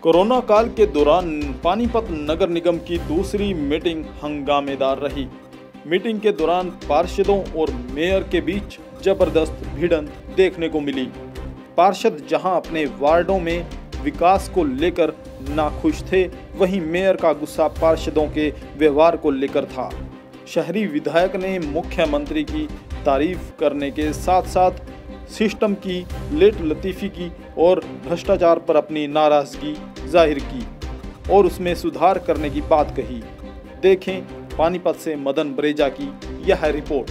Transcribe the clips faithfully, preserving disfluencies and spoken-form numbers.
Corona काल के दौरान पानीपत नगर निगम की दूसरी मीटिंग हंगामेदार रही। मीटिंग के दौरान पार्षदों और मेयर के बीच जबरदस्त भिड़ंत देखने को मिली। पार्षद जहां अपने वार्डों में विकास को लेकर नाखुश थे, वहीं मेयर का गुस्सा पार्षदों के व्यवहार को लेकर था। शहरी विधायक ने मुख्यमंत्री की तारीफ करने के साथ साथ सिस्टम की लेट लतीफ़ी की और भ्रष्टाचार पर अपनी नाराजगी जाहिर की और उसमें सुधार करने की बात कही। देखें पानीपत से मदन बरेजा की यह रिपोर्ट।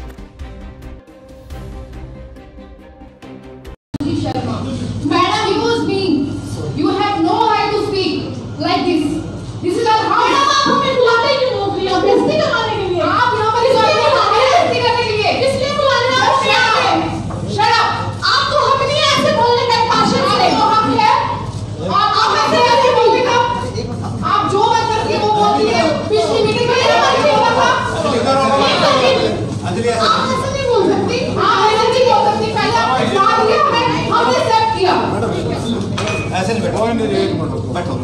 ऐसे नहीं बैठो, बैठो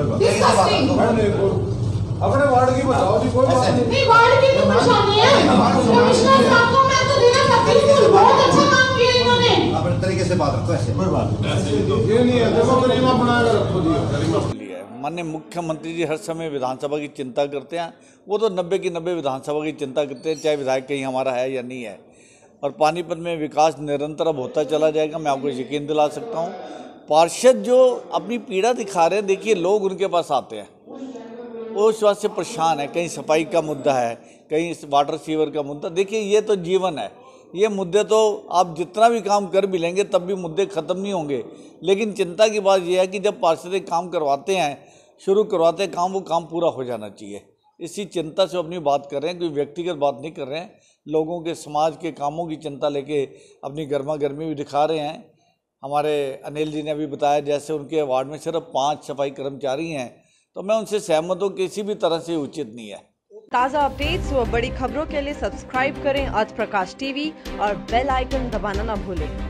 अपने वार्ड की बताओ जी। कोई बात नहीं, वार्ड की तो परेशानी है। कमिश्नर साहब को मैं तो देना चाहती हूँ, बहुत अच्छा काम किया इन्होंने। अपने तरीके से बात रखो, ऐसे कोई बात नहीं। ये नहीं है, देखो गरिमा बना कर रखो जी। माननीय मुख्यमंत्री जी हर समय विधानसभा की चिंता करते हैं। वो तो नब्बे की नब्बे विधानसभा की चिंता करते हैं, चाहे विधायक कहीं हमारा है या नहीं है। और पानीपत में विकास निरंतर अब होता चला जाएगा, मैं आपको यकीन दिला सकता हूँ। पार्षद जो अपनी पीड़ा दिखा रहे हैं, देखिए लोग उनके पास आते हैं, वो इस बात से परेशान है। कहीं सफाई का मुद्दा है, कहीं वाटर सीवर का मुद्दा। देखिए ये तो जीवन है, ये मुद्दे तो आप जितना भी काम कर भी लेंगे तब भी मुद्दे ख़त्म नहीं होंगे। लेकिन चिंता की बात यह है कि जब पार्षद काम करवाते हैं, शुरू करवाते हैं काम, वो काम पूरा हो जाना चाहिए। इसी चिंता से अपनी बात कर रहे हैं, कोई व्यक्तिगत बात नहीं कर रहे हैं। लोगों के समाज के कामों की चिंता लेके अपनी गर्मा गर्मी भी दिखा रहे हैं। हमारे अनिल जी ने अभी बताया जैसे उनके वार्ड में सिर्फ पाँच सफाई कर्मचारी हैं, तो मैं उनसे सहमत हूँ, किसी भी तरह से उचित नहीं है। ताज़ा अपडेट्स व बड़ी खबरों के लिए सब्सक्राइब करें आज प्रकाश टीवी और बेल आइकन दबाना ना भूलें।